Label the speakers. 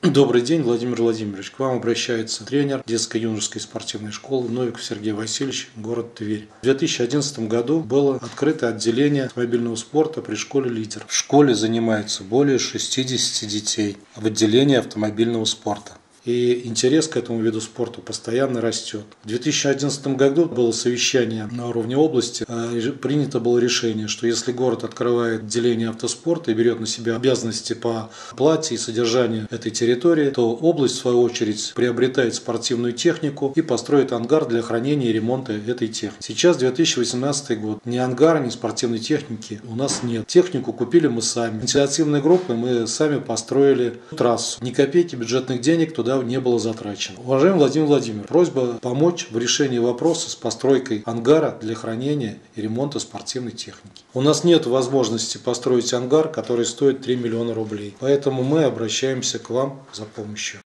Speaker 1: Добрый день, Владимир Владимирович. К вам обращается тренер детско-юношеской спортивной школы Новиков Сергей Васильевич, город Тверь. В 2011 году было открыто отделение автомобильного спорта при школе «Лидер». В школе занимается более 60 детей в отделении автомобильного спорта. И интерес к этому виду спорта постоянно растет. В 2011 году было совещание на уровне области. Принято было решение, что если город открывает отделение автоспорта и берет на себя обязанности по оплате и содержанию этой территории, то область, в свою очередь, приобретает спортивную технику и построит ангар для хранения и ремонта этой техники. Сейчас 2018 год. Ни ангара, ни спортивной техники у нас нет. Технику купили мы сами. Инициативной группой мы сами построили трассу. Ни копейки бюджетных денег туда не было затрачено. Уважаемый Владимир Владимирович, просьба помочь в решении вопроса с постройкой ангара для хранения и ремонта спортивной техники. У нас нет возможности построить ангар, который стоит 3 миллиона рублей. Поэтому мы обращаемся к вам за помощью.